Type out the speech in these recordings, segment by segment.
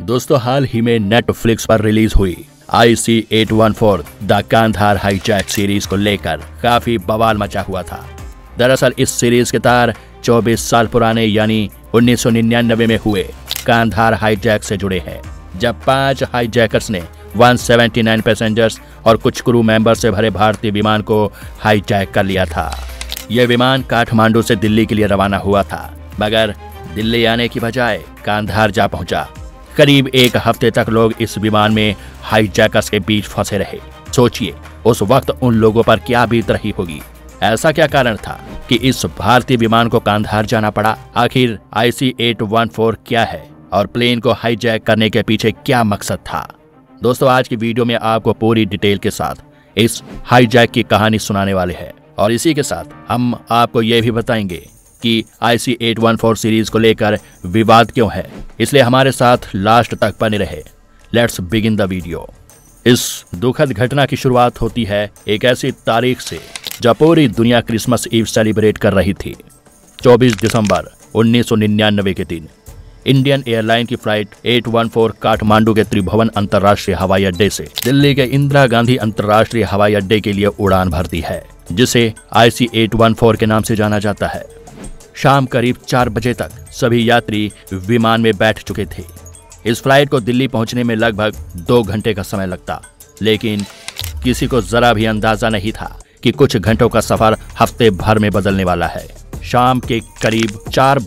दोस्तों, हाल ही में नेटफ्लिक्स पर रिलीज हुई IC-814 the Kandahar hijack series को लेकर काफी बवाल मचा हुआ था। दरअसल इस सीरीज के तार 24 साल पुराने यानी 1999 में हुए कांधार हाईजैक से जुड़े हैं, जब 5 हाईजैकर्स ने 179 पैसेंजर्स और कुछ क्रू मेंबर से भरे भारतीय विमान को हाईजैक कर लिया था। यह विमान काठमांडू से दिल्ली के लिए रवाना हुआ था, मगर दिल्ली आने की बजाय कांधार जा पहुंचा। करीब एक हफ्ते तक लोग इस विमान में हाईजैकर्स के बीच फंसे रहे। सोचिए उस वक्त उन लोगों पर क्या बीत रही होगी। ऐसा क्या कारण था कि इस भारतीय विमान को कांधार जाना पड़ा? आखिर IC-814 क्या है और प्लेन को हाईजैक करने के पीछे क्या मकसद था? दोस्तों, आज की वीडियो में आपको पूरी डिटेल के साथ इस हाईजैक की कहानी सुनाने वाले हैं और इसी के साथ हम आपको यह भी बताएंगे कि IC-814 सीरीज को लेकर विवाद क्यों है। इसलिए हमारे साथ लास्ट तक बने रहे। Let's begin the video. इस दुखद घटना की शुरुआत होती है एक ऐसी तारीख से जब पूरी दुनिया क्रिसमस ईव सेलिब्रेट कर रही थी। 24 दिसंबर 1999 के दिन इंडियन एयरलाइन की फ्लाइट 814 काठमांडू के त्रिभुवन अंतर्राष्ट्रीय हवाई अड्डे से दिल्ली के इंदिरा गांधी अंतर्राष्ट्रीय हवाई अड्डे के लिए उड़ान भरती है, जिसे IC-814 के नाम से जाना जाता है। शाम करीब 4 बजे तक सभी यात्री विमान में बैठ चुके थे। इस फ्लाइट को दिल्ली पहुंचने में लगभग 2 घंटे का समय लगता, लेकिन किसी को जरा भी अंदाजा नहीं था कि कुछ घंटों का सफर हफ्ते भर में बदलने वाला है। शाम के करीब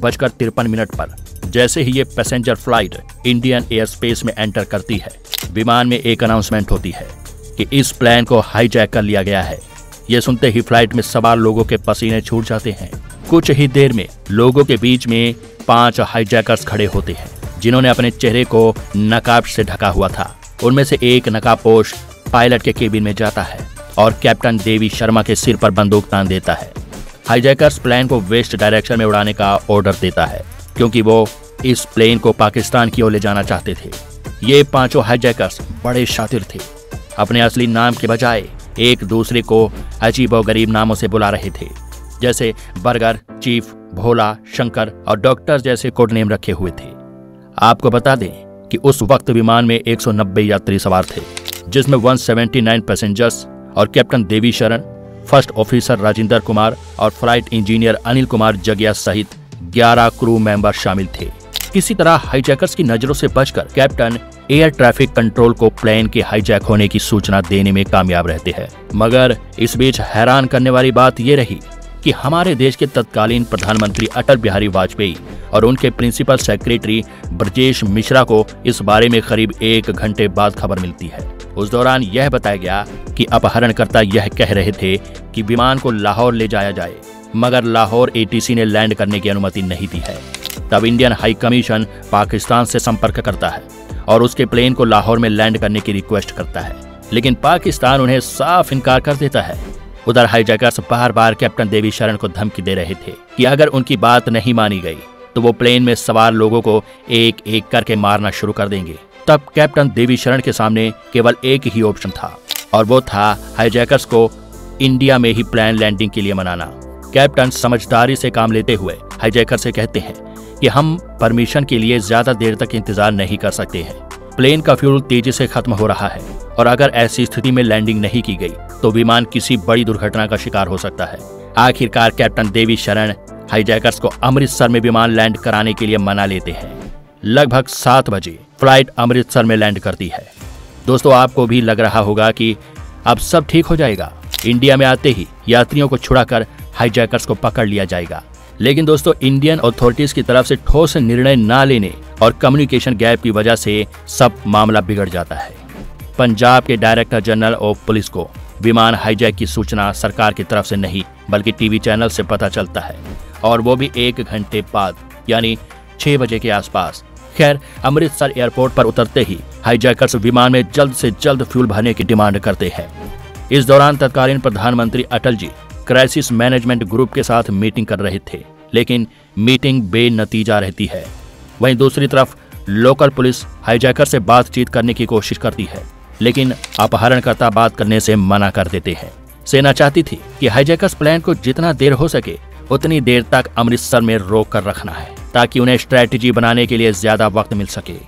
4:53 पर जैसे ही ये passenger flight Indian air space में एंटर करती है, विमान में एक अनाउंसमेंट होती है कि इस प्लेन को हाईजैक कर लिया गया है। ये सुनते ही फ्लाइट में सवार लोगों के पसीने छूट जाते हैं। कुछ ही देर में लोगों के बीच में 5 हाईजैकर्स खड़े होते हैं, जिन्होंने अपने चेहरे को नकाब से ढका हुआ था। उनमें से एक नकाबपोश पायलट के केबिन में जाता है और कैप्टन देवी शर्मा के सिर पर बंदूक तान देता है। हाईजैकर्स प्लेन को वेस्ट डायरेक्शन में उड़ाने का ऑर्डर देता है, क्योंकि वो इस प्लेन को पाकिस्तान की ओर ले जाना चाहते थे। ये 5 हाईजैकर्स बड़े शातिर थे। अपने असली नाम के बजाय एक दूसरे को अजीबोगरीब नामों से बुला रहे थे, जैसे बर्गर, चीफ, भोला, शंकर और डॉक्टर जैसे कोड नेम रखे हुए थे। आपको बता दें कि उस वक्त विमान में 190 यात्री सवार थे, जिसमें 179 पैसेंजर्स और कैप्टन देवी शरण, फर्स्ट ऑफिसर राजेंद्र कुमार और फ्लाइट इंजीनियर अनिल कुमार जगिया सहित 11 क्रू मेंबर शामिल थे। किसी तरह हाईजैकर्स की नजरों से बचकर कैप्टन एयर ट्रैफिक कंट्रोल को प्लेन के हाईजैक होने की सूचना देने में कामयाब रहते हैं। मगर इस बीच हैरान करने वाली बात यह रही कि हमारे देश के तत्कालीन प्रधानमंत्री अटल बिहारी वाजपेयी और उनके प्रिंसिपल सेक्रेटरी ब्रजेश मिश्रा को इस बारे में करीब 1 घंटे बाद खबर मिलती है। उस दौरान यह बताया गया कि अपहरणकर्ता यह कह रहे थे कि विमान को लाहौर ले जाया जाए, मगर लाहौर ATC ने लैंड करने की अनुमति नहीं दी है। तब इंडियन हाई कमीशन पाकिस्तान से संपर्क करता है और उसके प्लेन को लाहौर में लैंड करने की रिक्वेस्ट करता है, लेकिन पाकिस्तान उन्हें साफ इनकार कर देता है। उधर हाईजैकर्स बार बार कैप्टन देवी शरण को धमकी दे रहे थे कि अगर उनकी बात नहीं मानी गई तो वो प्लेन में सवार लोगों को एक एक करके मारना शुरू कर देंगे। तब कैप्टन देवी शरण के सामने केवल एक ही ऑप्शन था, और वो था हाईजैकर्स को इंडिया में ही प्लेन लैंडिंग के लिए मनाना। कैप्टन समझदारी से काम लेते हुए हाईजैकर से कहते हैं कि हम परमिशन के लिए ज्यादा देर तक इंतजार नहीं कर सकते हैं। प्लेन का फ्यूल तेजी से खत्म हो रहा है और अगर ऐसी स्थिति में लैंडिंग नहीं की गई तो विमान किसी बड़ी दुर्घटना का शिकार हो सकता है। आखिरकार कैप्टन देवी शरण हाईजैकर्स को अमृतसर में विमान लैंड कराने के लिए मना लेते हैं। लगभग 7 बजे फ्लाइट अमृतसर में लैंड करती है। दोस्तों, आपको भी लग रहा होगा कि अब सब ठीक हो जाएगा, इंडिया में आते ही यात्रियों को छुड़ाकर हाईजैकर्स को पकड़ लिया जाएगा। लेकिन दोस्तों, इंडियन अथॉरिटीज की तरफ से ठोस निर्णय न लेने और कम्युनिकेशन गैप की वजह से सब मामला बिगड़ जाता है। पंजाब के डायरेक्टर जनरल ऑफ पुलिस को विमान हाईजैक की सूचना सरकार की तरफ से नहीं बल्कि टीवी चैनल से पता चलता है, और वो भी 1 घंटे बाद, यानी 6 बजे के आसपास। खैर, अमृतसर एयरपोर्ट पर उतरते ही हाईजैकर्स विमान में जल्द से जल्द फ्यूल भरने की डिमांड करते हैं। इस दौरान तत्कालीन प्रधानमंत्री Atal ji crisis management group के साथ मीटिंग कर रहे थे, लेकिन मीटिंग बेनतीजा रहती है। वहीं दूसरी तरफ लोकल पुलिस हाईजैकर से बातचीत करने की कोशिश करती है, लेकिन अपहरणकर्ता बात करने से मना कर देते हैं। सेना चाहती थी कि हाईजैकर्स प्लान को जितना देर हो सके उतनी देर तक अमृतसर में रोक कर रखना है, ताकि उन्हें स्ट्रैटेजी बनाने के लिए ज्यादा वक्त मिल सके।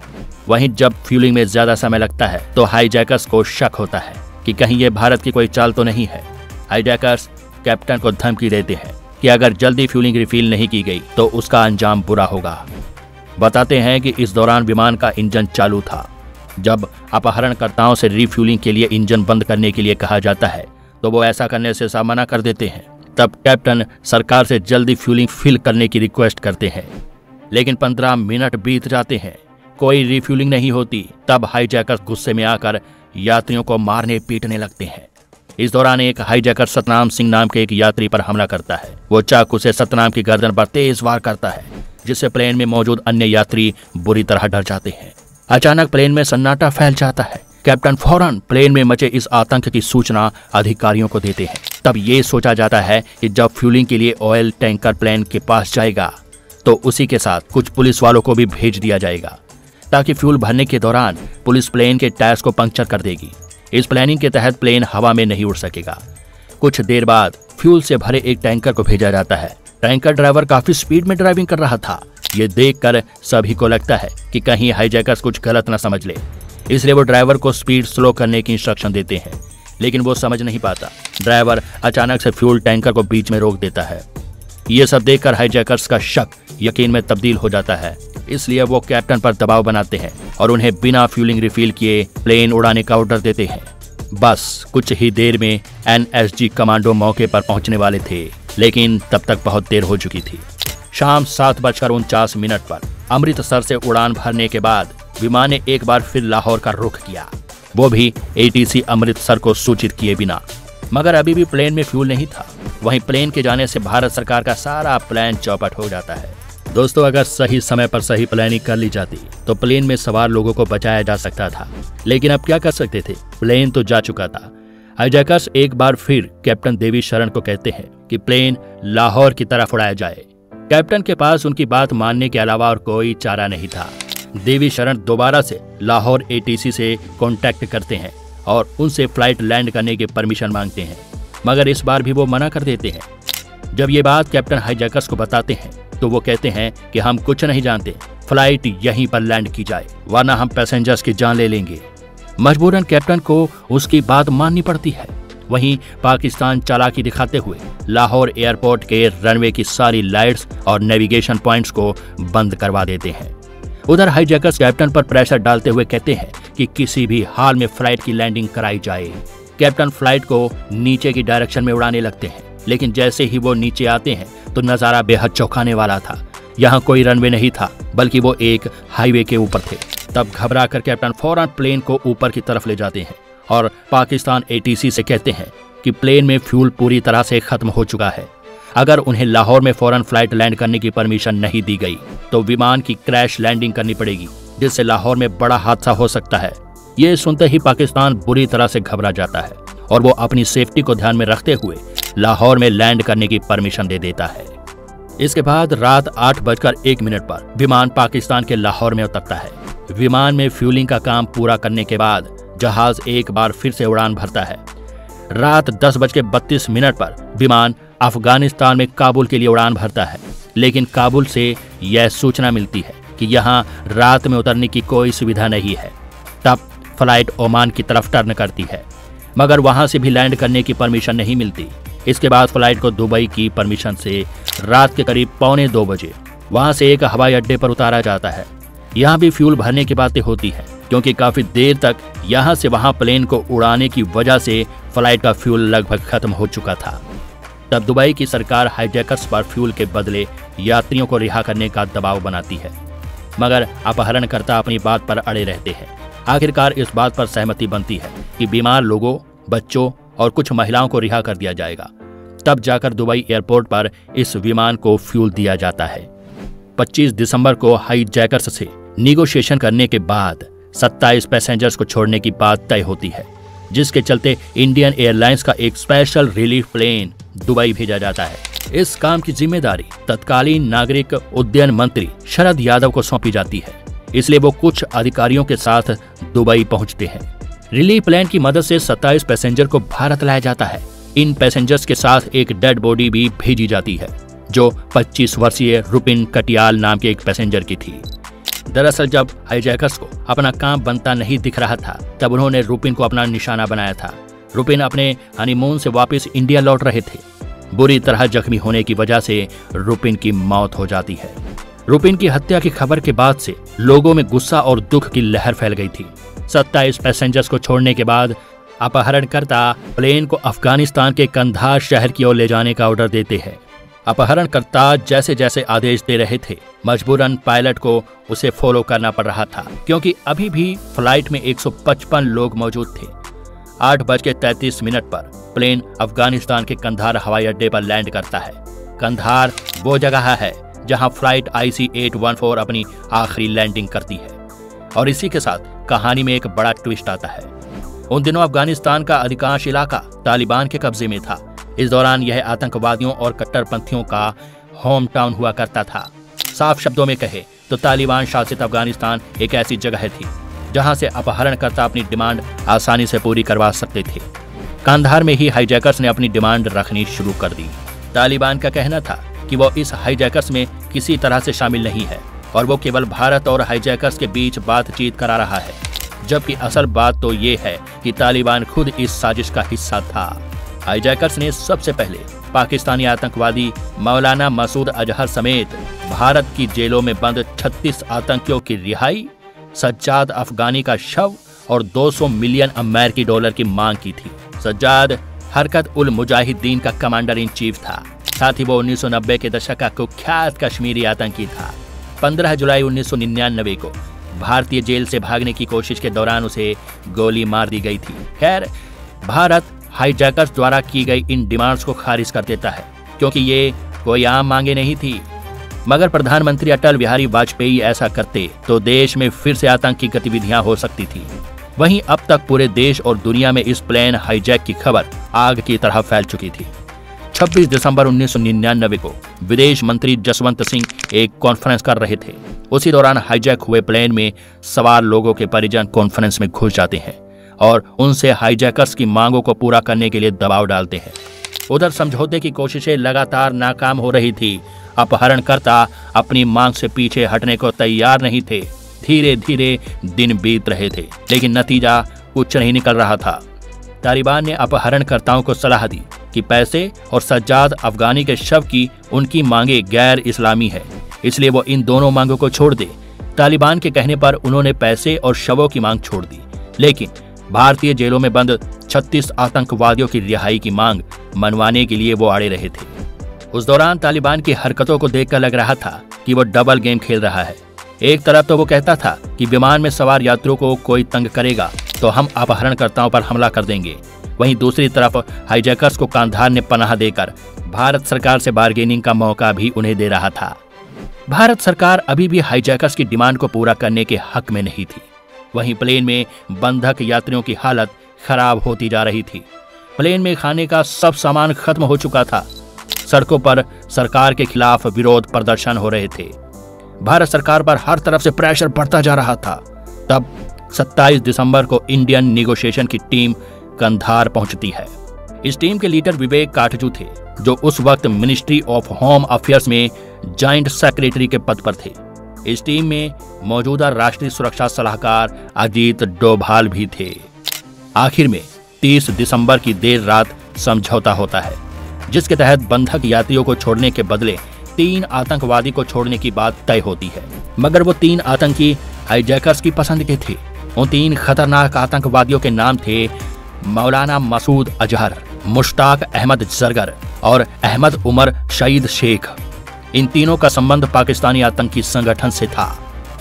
वहीं जब फ्यूलिंग में ज्यादा समय लगता है तो हाईजैकर्स को शक होता है कि कहीं ये भारत की कोई चाल तो नहीं है। हाईजैकर्स कैप्टन को धमकी देते हैं कि अगर जल्दी फ्यूलिंग रिफिल नहीं की गई तो उसका अंजाम बुरा होगा। बताते हैं कि इस दौरान विमान का इंजन चालू था। जब अपहरणकर्ताओं से रिफ्यूलिंग के लिए इंजन बंद करने के लिए कहा जाता है तो वो ऐसा करने से साफ मना कर देते हैं। तब कैप्टन सरकार से जल्दी फ्यूलिंग फिल करने की रिक्वेस्ट करते हैं, लेकिन 15 मिनट बीत जाते हैं, कोई रिफ्यूलिंग नहीं होती। तब हाईजैकर्स गुस्से में आकर यात्रियों को मारने पीटने लगते हैं। इस दौरान एक हाईजैकर सतनाम सिंह नाम के एक यात्री पर हमला करता है। वो चाकू से सतनाम की गर्दन पर तेज वार करता है, जिससे प्लेन में मौजूद अन्य यात्री बुरी तरह डर जाते हैं। अचानक प्लेन में सन्नाटा फैल जाता है। कैप्टन फौरन प्लेन में मचे इस आतंक की सूचना अधिकारियों को देते हैं। तब ये सोचा जाता है कि जब फ्यूलिंग के लिए ऑयल टैंकर प्लेन के पास जाएगा तो उसी के साथ कुछ पुलिस वालों को भी भेज दिया जाएगा, ताकि फ्यूल भरने के दौरान पुलिस प्लेन के टायर्स को पंक्चर कर देगी। इस प्लानिंग के तहत प्लेन हवा में नहीं उड़ सकेगा। कुछ देर बाद फ्यूल से भरे एक टैंकर को भेजा जाता है। टैंकर ड्राइवर काफी स्पीड में ड्राइविंग कर रहा था। ये देखकर सभी को लगता है कि कहीं हाईजैकर्स कुछ गलत न समझ ले, इसलिए वो ड्राइवर को स्पीड स्लो करने की इंस्ट्रक्शन देते हैं, लेकिन वो समझ नहीं पाता। ड्राइवर अचानक से फ्यूल टैंकर को बीच में रोक देता है। ये सब देखकर हाईजैकर्स का शक यकीन में तब्दील हो जाता है, इसलिए वो कैप्टन पर दबाव बनाते हैं और उन्हें बिना फ्यूलिंग रिफिल किए प्लेन उड़ाने का ऑर्डर देते हैं। बस कुछ ही देर में NSG कमांडो मौके पर पहुंचने वाले थे, लेकिन तब तक बहुत देर हो चुकी थी। शाम 7:49 पर अमृतसर से उड़ान भरने के बाद विमान ने एक बार फिर लाहौर का रुख किया, वो भी ATC अमृतसर को सूचित किए बिना। मगर अभी भी प्लेन में फ्यूल नहीं था। वहीं प्लेन के जाने से भारत सरकार का सारा प्लान चौपट हो जाता है। दोस्तों, अगर सही समय पर सही प्लानिंग कर ली जाती तो प्लेन में सवार लोगों को बचाया जा सकता था, लेकिन अब क्या कर सकते थे, प्लेन तो जा चुका था। हाईजैकर्स एक बार फिर कैप्टन देवी शरण को कहते हैं कि प्लेन लाहौर की तरफ उड़ाया जाए। कैप्टन के पास उनकी बात मानने के अलावा और कोई चारा नहीं था। देवी शरण दोबारा से लाहौर ATC से कांटेक्ट करते हैं और उनसे फ्लाइट लैंड करने की परमिशन मांगते हैं, मगर इस बार भी वो मना कर देते हैं। जब ये बात कैप्टन हाईजैकर्स को बताते हैं तो वो कहते हैं कि हम कुछ नहीं जानते, फ्लाइट यहीं पर लैंड की जाए, वरना हम पैसेंजर्स की जान ले लेंगे। मजबूरन कैप्टन को उसकी बात माननी पड़ती है। वहीं पाकिस्तान चालाकी दिखाते हुए लाहौर एयरपोर्ट के रनवे की सारी लाइट्स और नेविगेशन पॉइंट्स को बंद करवा देते हैं। उधर हाईजैकर्स कैप्टन पर प्रेशर डालते हुए कहते हैं कि किसी भी हाल में फ्लाइट की लैंडिंग कराई जाए। कैप्टन फ्लाइट को नीचे की डायरेक्शन में उड़ाने लगते हैं, लेकिन जैसे ही वो नीचे आते हैं तो नजारा बेहद चौंकाने वाला था। यहाँ कोई रनवे नहीं था, बल्कि वो एक हाईवे के ऊपर थे। तब घबराकर कैप्टन फौरन प्लेन को ऊपर की तरफ ले जाते हैं और पाकिस्तान ATC से कहते हैं कि प्लेन में फ्यूल पूरी तरह से खत्म हो चुका है। अगर उन्हें लाहौर में फौरन फ्लाइट लैंड करने की परमिशन नहीं दी गई तो विमान की क्रैश लैंडिंग करनी पड़ेगी, जिससे लाहौर में बड़ा हादसा हो सकता है। ये सुनते ही पाकिस्तान बुरी तरह से घबरा जाता है और वो अपनी सेफ्टी को ध्यान में रखते हुए लाहौर में लैंड करने की परमिशन दे देता है। इसके बाद रात 8:01 पर विमान पाकिस्तान के लाहौर में उतरता है। विमान में फ्यूलिंग का काम पूरा करने के बाद जहाज एक बार फिर से उड़ान भरता है। रात 10:32 पर विमान अफगानिस्तान में काबुल के लिए उड़ान भरता है, लेकिन काबुल से यह सूचना मिलती है कि यहाँ रात में उतरने की कोई सुविधा नहीं है। तब फ्लाइट ओमान की तरफ टर्न करती है, मगर वहां से भी लैंड करने की परमिशन नहीं मिलती। इसके बाद फ्लाइट को दुबई की परमिशन से रात के करीब 1:45 बजे वहां से एक हवाई अड्डे पर उतारा जाता है। यहाँ भी फ्यूल भरने की बातें होती हैं, क्योंकि काफी देर तक यहाँ से वहां प्लेन को उड़ाने की वजह से फ्लाइट का फ्यूल लगभग खत्म हो चुका था। तब दुबई की सरकार हाईजैकर्स पर फ्यूल के बदले यात्रियों को रिहा करने का दबाव बनाती है, मगर अपहरणकर्ता अपनी बात पर अड़े रहते हैं। आखिरकार इस बात पर सहमति बनती है कि बीमार लोगों, बच्चों और कुछ महिलाओं को रिहा कर दिया जाएगा। तब जाकर दुबई एयरपोर्ट पर इस विमान को फ्यूल दिया जाता है। 25 दिसंबर को हाईजैकर्स से निगोशिएशन करने के बाद 27 पैसेंजर्स को छोड़ने की बात तय होती है, जिसके चलते इंडियन एयरलाइंस का एक स्पेशल रिलीफ प्लेन दुबई भेजा जाता है। इस काम की जिम्मेदारी तत्कालीन नागरिक उड्डयन मंत्री शरद यादव को सौंपी जाती है, इसलिए वो कुछ अधिकारियों के साथ दुबई पहुंचते हैं। रिलीफ प्लेन की मदद से 27 पैसेंजर को भारत लाया जाता है। इन पैसेंजर्स के साथ एक डेड बॉडी भी भेजी जाती है, जो 25 वर्षीय रुपिन कटियाल नाम के एक पैसेंजर की थी। दरअसल जब हाईजैकर्स को अपना काम बनता नहीं दिख रहा था तब उन्होंने रुपिन को अपना निशाना बनाया था। रुपिन अपने हनीमून से वापस इंडिया लौट रहे थे। बुरी तरह जख्मी होने की वजह से रुपिन की मौत हो जाती है। रुपिन की हत्या की खबर के बाद से लोगों में गुस्सा और दुख की लहर फैल गई थी। 27 पैसेंजर्स को छोड़ने के बाद अपहरणकर्ता प्लेन को अफगानिस्तान के कंधार शहर की ओर ले जाने का ऑर्डर देते हैं। अपहरणकर्ता जैसे जैसे आदेश दे रहे थे मजबूरन पायलट को उसे फॉलो करना पड़ रहा था, क्योंकि अभी भी फ्लाइट में 155 लोग मौजूद थे। 8:33 पर प्लेन अफगानिस्तान के कंधार हवाई अड्डे पर लैंड करता है। कंधार वो जगह है जहां फ्लाइट IC-814 अपनी आखिरी लैंडिंग करती है। और इसी के साथ कहानी में एक बड़ा ट्विस्ट आता है। उन दिनों अफगानिस्तान का अधिकांश इलाका तालिबान के कब्जे में था। इस दौरान यह आतंकवादियों और कट्टरपंथियों का होम टाउन हुआ करता था। साफ शब्दों में कहे तो तालिबान शासित अफगानिस्तान एक ऐसी जगह थी जहां से अपहरणकर्ता अपनी डिमांड आसानी से पूरी करवा सकते थे। कंधार में ही हाईजैकर्स ने अपनी डिमांड रखनी शुरू कर दी। तालिबान का कहना था कि वो इस हाईजैकर्स में किसी तरह से शामिल नहीं है और वो केवल भारत और हाईजैकर्स के बीच बातचीत करा रहा है, जबकि असल बात तो ये है कि तालिबान खुद इस साजिश का हिस्सा था। हाईजैकर्स ने सबसे पहले पाकिस्तानी आतंकवादी मौलाना मसूद अजहर समेत भारत की जेलों में बंद 36 आतंकियों की रिहाई, सज्जाद अफगानी का शव और 200 मिलियन अमेरिकी डॉलर की मांग की थी। सज्जाद हरकत उल मुजाहिदीन का कमांडर इन चीफ था। साथ ही वो 1990 के दशक का कुख्यात कश्मीरी आतंकी था। 15 जुलाई 1999 को भारतीय जेल से भागने की कोशिश के दौरान उसे गोली मार दी गई थी। खैर, भारत हाईजैकर्स द्वारा की गई इन डिमांड्स को खारिज कर देता है, क्योंकि ये कोई आम मांगे नहीं थी। मगर प्रधानमंत्री अटल बिहारी वाजपेयी ऐसा करते तो देश में फिर से आतंकी गतिविधियां हो सकती थी। वहीं अब तक पूरे देश और दुनिया में इस प्लेन हाईजैक की खबर आग की तरह फैल चुकी थी। 26 दिसंबर 1999 को विदेश मंत्री जसवंत सिंह एक कॉन्फ्रेंस कर रहे थे। उसी दौरान हाईजैक हुए प्लेन में सवार लोगों के परिजन कॉन्फ्रेंस में घुस जाते हैं और उनसे हाईजैकर्स की मांगों को पूरा करने के लिए दबाव डालते हैं। उधर समझौते की कोशिशें लगातार नाकाम हो रही थी। अपहरणकर्ता अपनी मांग से पीछे हटने को तैयार नहीं थे। धीरे धीरे दिन बीत रहे थे, लेकिन नतीजा कुछ नहीं निकल रहा था। तालिबान ने अपहरणकर्ताओं को सलाह दी कि पैसे और सज्जाद अफगानी के शव की उनकी मांगे गैर इस्लामी है, इसलिए वो इन दोनों मांगों को छोड़ दे। तालिबान के कहने पर उन्होंने पैसे और शवों की मांग छोड़ दी, लेकिन भारतीय जेलों में बंद 36 आतंकवादियों की रिहाई की मांग मनवाने के लिए वो अड़े रहे थे। उस दौरान तालिबान की हरकतों को देखकर लग रहा था कि वो डबल गेम खेल रहा है। एक तरफ तो वो कहता था कि विमान में सवार यात्रियों को कोई तंग करेगा तो हम अपहरणकर्ताओं पर हमला कर देंगे। वहीं दूसरी तरफ हाईजैकर्स को कंधार ने पनाह देकर भारत सरकार से बार्गेनिंग का मौका भी उन्हें दे रहा था। भारत सरकार अभी भी हाईजैकर्स की डिमांड को पूरा करने के हक में नहीं थी। वहीं प्लेन में बंधक यात्रियों की हालत खराब होती जा रही थी। प्लेन में खाने का सब सामान खत्म हो चुका था। सड़कों पर सरकार के खिलाफ विरोध प्रदर्शन हो रहे थे। भारत सरकार पर हर तरफ से प्रेशर बढ़ता जा रहा था। तब 27 दिसंबर को इंडियन नेगोशिएशन की टीम कंधार पहुंचती है। इस टीम के लीडर विवेक काटजू थे, जो उस वक्त मिनिस्ट्री ऑफ होम अफेयर्स में जॉइंट सेक्रेटरी के पद पर थे। इस टीम में मौजूदा राष्ट्रीय सुरक्षा सलाहकार अजीत डोभाल भी थे। आखिर में 30 दिसंबर की देर रात समझौता होता है, जिसके तहत बंधक यात्रियों को छोड़ने के बदले 3 आतंकवादी को छोड़ने की बात तय होती है। मगर वो 3 आतंकी हाईजैकर्स की पसंद के थे। उन 3 खतरनाक आतंकवादियों के नाम थे मौलाना मसूद अजहर, मुश्ताक अहमद जरगर और अहमद उमर शहीद शेख। इन तीनों का संबंध पाकिस्तानी आतंकी संगठन से था।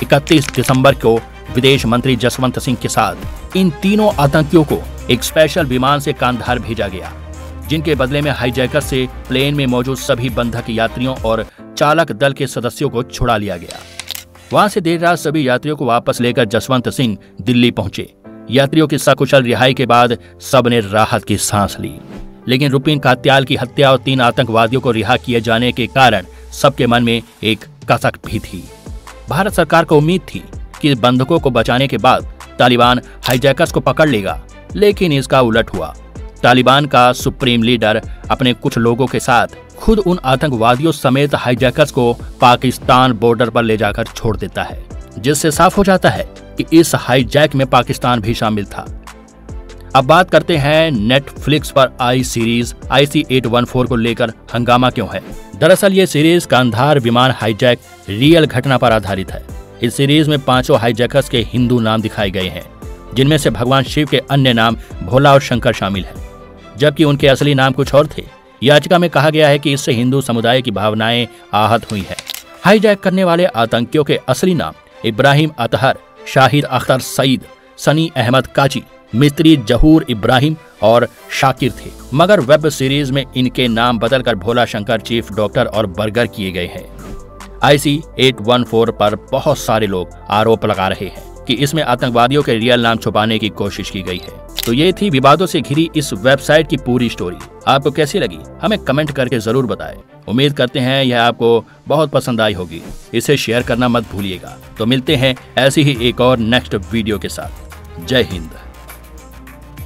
31 दिसंबर को विदेश मंत्री जसवंत सिंह के साथ इन तीनों आतंकियों को एक स्पेशल विमान से कंधार भेजा गया, जिनके बदले में हाईजैकर से प्लेन में मौजूद सभी बंधक यात्रियों और चालक दल के सदस्यों को छुड़ा लिया गया। वहां से देर रात सभी यात्रियों को वापस लेकर जसवंत सिंह दिल्ली पहुंचे। यात्रियों की सकुशल रिहाई के बाद सबने राहत की सांस ली, लेकिन रुपिन कात्याल की हत्या और 3 आतंकवादियों को रिहा किए जाने के कारण सबके मन में एक कसक भी थी। भारत सरकार को उम्मीद थी कि बंधकों को बचाने के बाद तालिबान हाईजैकर्स को पकड़ लेगा, लेकिन इसका उलट हुआ। तालिबान का सुप्रीम लीडर अपने कुछ लोगों के साथ खुद उन आतंकवादियों समेत हाईजैकर्स को पाकिस्तान बॉर्डर पर ले जाकर छोड़ देता है, जिससे साफ हो जाता है कि इस हाईजैक में पाकिस्तान भी शामिल था। अब बात करते हैं नेटफ्लिक्स पर आई सीरीज IC-814 को लेकर हंगामा क्यों है। दरअसल ये सीरीज कांधार विमान हाईजैक रियल घटना पर आधारित है। इस सीरीज में 5 हाईजैकर्स के हिंदू नाम दिखाए गए हैं, जिनमें से भगवान शिव के अन्य नाम भोला और शंकर शामिल हैं, जबकि उनके असली नाम कुछ और थे। याचिका में कहा गया है कि इससे हिंदू समुदाय की भावनाएं आहत हुई हैं। हाईजैक करने वाले आतंकियों के असली नाम इब्राहिम अतहर, शाहिद अख्तर सईद, सनी अहमद काजी, मिस्त्री जहूर इब्राहिम और शाकिर थे, मगर वेब सीरीज में इनके नाम बदलकर भोला शंकर, चीफ डॉक्टर और बर्गर किए गए हैं। IC-814 पर बहुत सारे लोग आरोप लगा रहे हैं कि इसमें आतंकवादियों के रियल नाम छुपाने की कोशिश की गई है। तो ये थी विवादों से घिरी इस वेबसाइट की पूरी स्टोरी। आपको कैसी लगी हमें कमेंट करके जरूर बताएं। उम्मीद करते हैं यह आपको बहुत पसंद आई होगी। इसे शेयर करना मत भूलिएगा। तो मिलते हैं ऐसी ही एक और नेक्स्ट वीडियो के साथ। जय हिंद।